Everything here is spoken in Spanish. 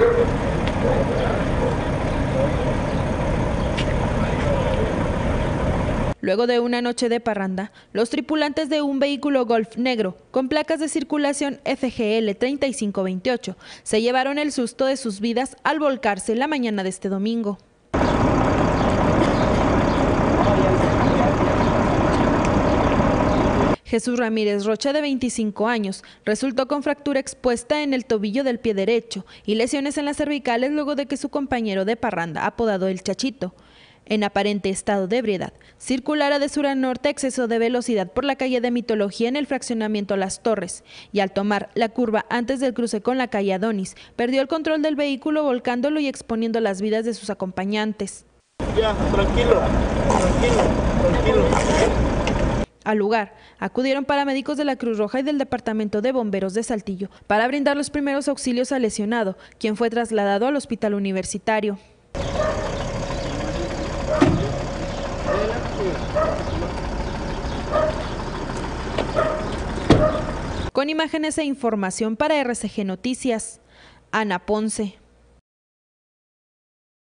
Luego de una noche de parranda, los tripulantes de un vehículo Golf negro con placas de circulación FGL 3528 se llevaron el susto de sus vidas al volcarse la mañana de este domingo. Jesús Ramírez Rocha, de 25 años, resultó con fractura expuesta en el tobillo del pie derecho y lesiones en las cervicales luego de que su compañero de parranda, apodado El Chachito, en aparente estado de ebriedad, circulara de sur a norte a exceso de velocidad por la calle de Mitología en el fraccionamiento Las Torres, y al tomar la curva antes del cruce con la calle Adonis, perdió el control del vehículo volcándolo y exponiendo las vidas de sus acompañantes. Ya, tranquilo. Al lugar acudieron paramédicos de la Cruz Roja y del Departamento de Bomberos de Saltillo para brindar los primeros auxilios al lesionado, quien fue trasladado al hospital universitario. Con imágenes e información para RCG Noticias, Ana Ponce.